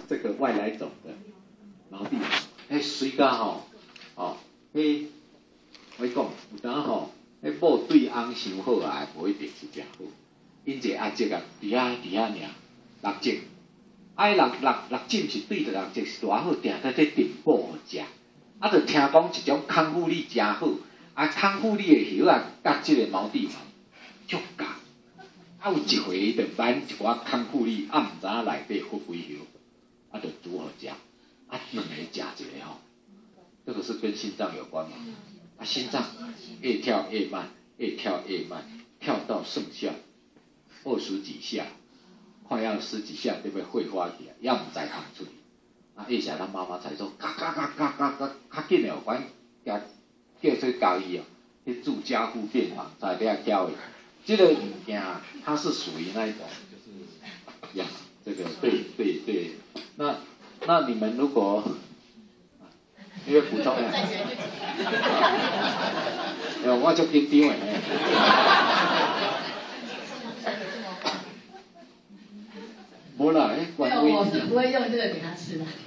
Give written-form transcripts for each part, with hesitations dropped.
这个外来种的毛地黄，水甲吼，我讲有当吼，某对翁伤好啊，无一定是真好。因一个阿叔啊，伫遐尔六节，六浸是对着六节是偌好，定在咧订补互食。啊，就听讲一种康复力真好，啊，康复力的叶啊，甲即个毛地黄足共。啊，有一回就买一寡康复力，啊，毋知影内底复几叶，啊，就煮互食。啊，两个食一个吼，这个是跟心脏有关嘛？啊，心脏越跳越慢，越跳越慢，跳到剩下20几下，快要10几下就被会花起来，要唔再扛出去。啊，叶霞他妈妈才说，嘎，较紧的哦，反正叫做教伊哦，去住加护病房才了教的。这个物件它是属于那一种，就是呀，这个对，那你们如果你要补充啊？我就紧张诶。无啦， 我是不会用这个给他吃的。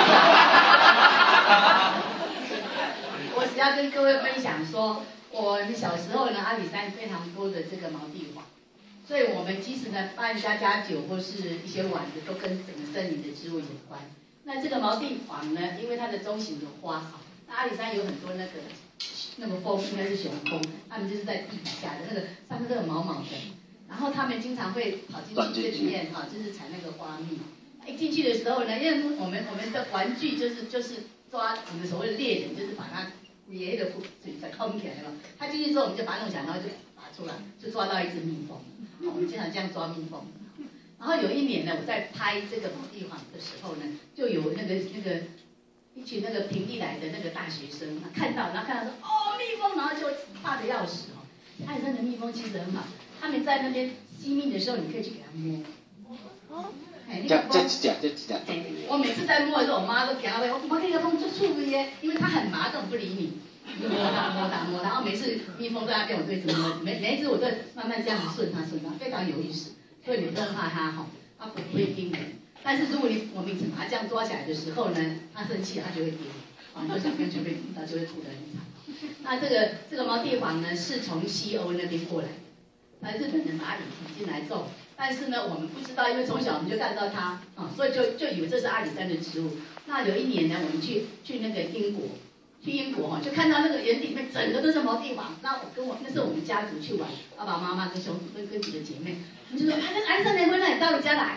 我只要跟各位分享说，我们小时候呢，阿里山非常多的这个毛地黄，所以我们即使呢办家酒或是一些碗的，都跟整个森林的植物有关。那这个毛地黄呢，因为它的中型的花，那阿里山有很多那个蜂，应该是雄蜂，它们就是在地底下的那个上面都有毛毛的。然后他们经常会跑进去这里面就是采那个花蜜。一进去的时候呢，因为我们的玩具就是抓我们所谓的猎人，就是把它野的水再空起来嘛。他进去之后，我们就把它弄起来，然后就拔出来，就抓到一只蜜蜂。我们经常这样抓蜜蜂。然后有一年呢，我在拍这个毛地黄的时候呢，就有那个一群那个平地来的那个大学生，看到说哦蜜蜂，然后就怕得要死哦。阿里山的蜜蜂其实很好。他们在那边吸蜜的时候，你可以去给他摸。 这一只。 我每次在摸的时候，我妈都给他喂，我可以碰就触不耶，因为它很麻，根本不理你。摸它，然后每次蜜蜂在那边，我都一直摸，每一只我都慢慢这样子顺它，非常有意思。所以你不用怕它哈，它不会叮人。但是如果我们把它这样抓起来的时候呢，它生气，它就会叮。很多小朋友就会听到，就会吐得很惨。那这个毛地黄呢，是从西欧那边过来的。日本人把它引进来种，但是呢，我们不知道，因为从小我们就看到它所以就以为这是阿里山的植物。那有一年呢，我们去那个英国，就看到那个园里面整个都是毛地黄。那那是我们家族去玩，爸爸妈妈跟兄弟跟几个姐妹，我们就说阿里山联欢，那你到我家来。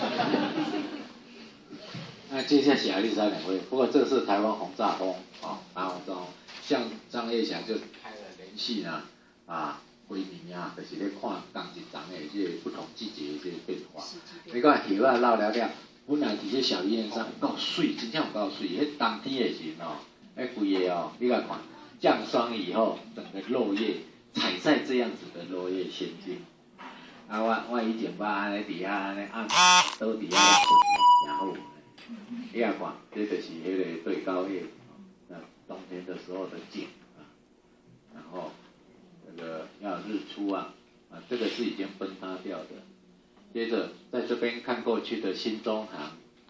那接下来是阿里山联欢，不过这是台湾红炸蜂台湾红炸蜂，像张叶翔就开了连续呢规年啊，就是咧看同一丛的这个不同季节的这个变化。你看叶啊老了了，本来伫这小叶上够水，真正有够水。迄冬天的时规个你来看降霜以后，整个落叶踩在这样子的落叶仙境。我以前捌安尼伫遐安尼倒伫遐困，然后你来看，这就是迄个对高叶冬天的时候的景然后。这个要日出这个是已经崩塌掉的。接着在这边看过去的新中航，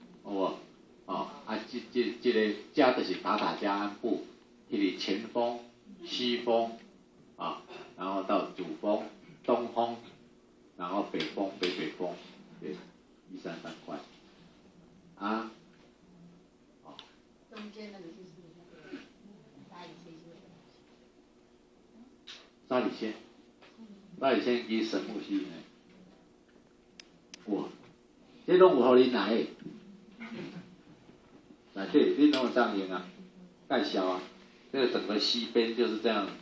这个加的是塔加安部，这里前锋、西风然后到主峰、东风，然后北风、北风，对，1、3、3块中间那个就是沙里仙，沙里仙与神木须呢？哇，这拢有互恁来的，内底恁拢有当用介绍这个整个西边就是这样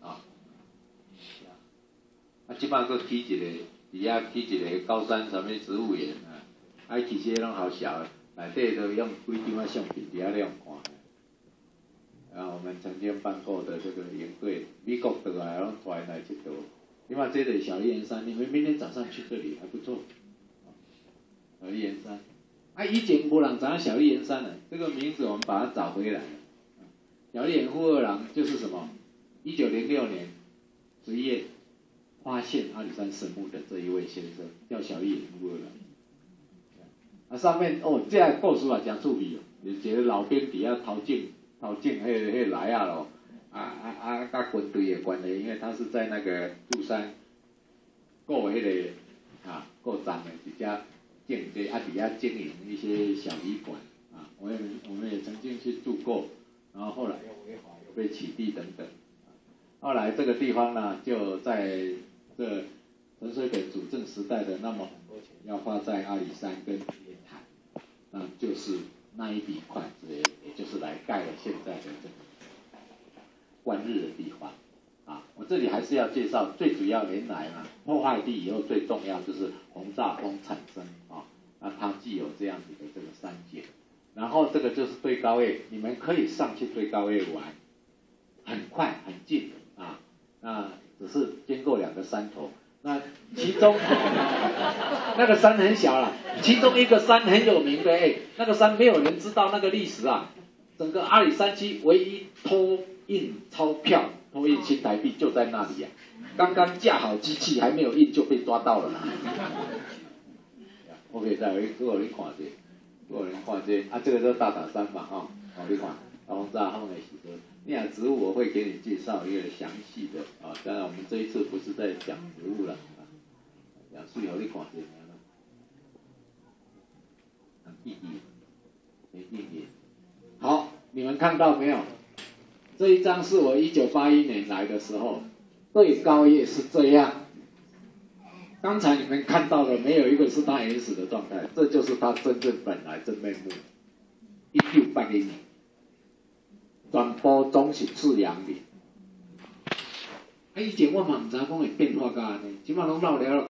即摆佫起一个，底下起一个高山什么植物园其实拢好小的，内底都用几张相片底下用看。我们曾经办过的这个营队，美国的拢带来这个，因为这里小燕山，你们明天早上去这里还不错。小燕山，以前无人知道小燕山的这个名字，我们把它找回来了。小燕富二郎就是什么？1906年11月发现阿里山神木的这一位先生，叫小燕富二郎。 啊，上面哦，这个故事也真趣味哦，就是一个老兵伫遐头前迄来啊咯，甲军队的关系，因为他是在那个富山顾迄个顾站的一家间谍啊，伫遐经营一些小旅馆啊，我们也曾经去住过，然后后来又违法又被起地等等，后来这个地方呢，就在这陈水扁主政时代的那么很多钱要花在阿里山跟莲潭，那就是那一笔款子，也就是来盖了现在的这个观日的地方。啊，我这里还是要介绍，最主要原来呢，破坏地以后最重要就是红炸风产生啊，那它既有这样子的这个山景，然后这个就是对高叶，你们可以上去对高叶玩，很快很近啊，那只是经过2个山头。那其中那个山很小啦，其中一个山很有名的，那个山没有人知道那个历史啊。整个阿里山区唯一托印钞票、托印新台币就在那里啊。刚刚架好机器还没有印就被抓到了。OK， 再有人看这，有人看这啊，这个叫大塔山嘛，你看大风炸风的时候。那植物我会给你介绍一个详细的啊，当然我们这一次不是在讲植物了啊，讲水互你看一下啦，很意义，没意义。好，你们看到没有？这一张是我1981年来的时候，对高叶是这样。刚才你们看到的没有一个是它原始的状态，这就是它真正本来真面目。1980年。全部总是自然林。以前我嘛唔知讲会变化到安尼，即马拢老了。